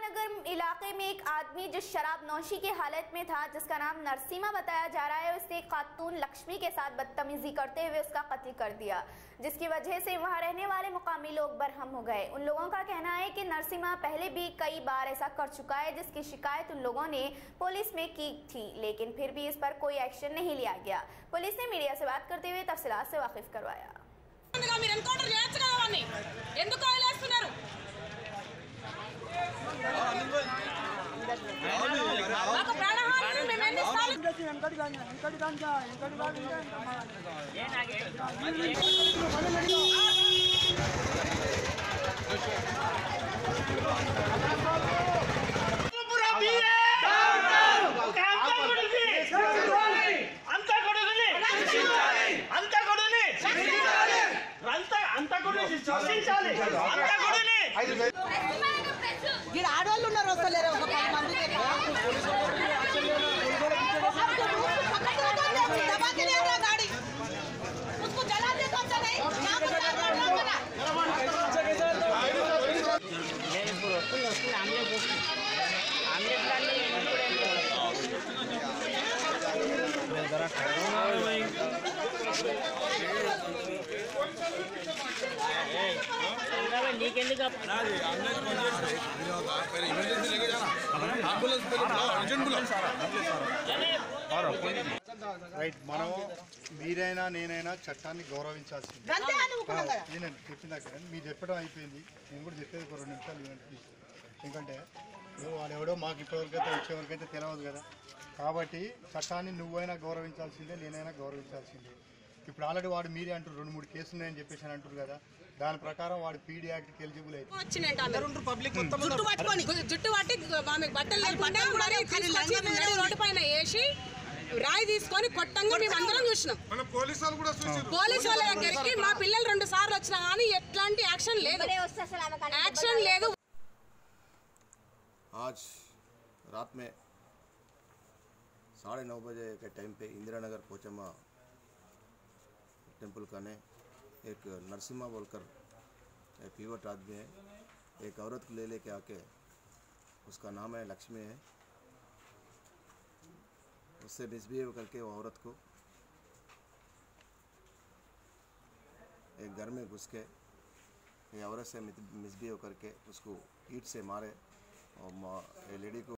नगर इलाके में एक आदमी जो शराब नौशी की हालत में था, जिसका नाम नरसिमा बताया जा रहा है, उसने खातून लक्ष्मी के साथ बदतमीजी करते हुए उसका कत्ल कर दिया, जिसकी वजह से वहां रहने वाले मुकामी लोग बरहम हो गए। उन लोगों का कहना है कि नरसिमा पहले भी कई बार ऐसा कर चुका है, जिसकी शिकायत उन लोगों ने पुलिस में की थी, लेकिन फिर भी इस पर कोई एक्शन नहीं लिया गया। पुलिस ने मीडिया से बात करते हुए तफसीलात से वाकिफ करवाया। आड़ोళ్ళు ఉన్నారు వస్తలేరు ఒక 10 మంది दबा के ले रहा गाड़ी उसको जला दे तो अच्छा नहीं यहां पर रोकना రైట్ మనం మీరైనా నేనైనా చట్టాన్ని గౌరవించాల్సింది. నేను చెప్పిందాక మీరు చెప్పడం అయిపోయింది, నేను కూడా చెప్పేది ఒక 2 నిమిషాలు ఎందుకంటే వాడెవడో మాకు ఇప్పటివరకైతే వచ్చేవరకైతే తెలియదు కదా. కాబట్టి చట్టాన్ని నువ్వైనా గౌరవించాల్సిందే, నేనైనా గౌరవించాల్సిందే. ఇప్పుడు ఆల్రెడీ వాడు మీరే అంటారు 2-3 కేసులు ఉన్నాయని చెప్పేసి అని అంటారు కదా. దాని ప్రకారం వాడు పీడీ యాక్ట్కి ఎలిజిబుల్ అయితే రోడ్డు పైన వేసి రాయి తీసుకొని కొట్టంగా మేము అందరం చూసినాం. పోలీసు వాళ్ళ దగ్గరికి మా పిల్లలు 2 సార్లు వచ్చినా కానీ ఎట్లాంటి యాక్షన్ లేదు. आज रात में 9:30 बजे के टाइम पे इंदिरा नगर पोचम्मा टेम्पल का ने एक नरसिम्हा बोलकर एक युवक आदमी है, एक औरत को ले लेके आके, उसका नाम है लक्ष्मी है, उससे मिसबिहेव करके वो औरत को एक घर में घुस के ये औरत से मिसबिहेव करके उसको ईंट से मारे और लेडी को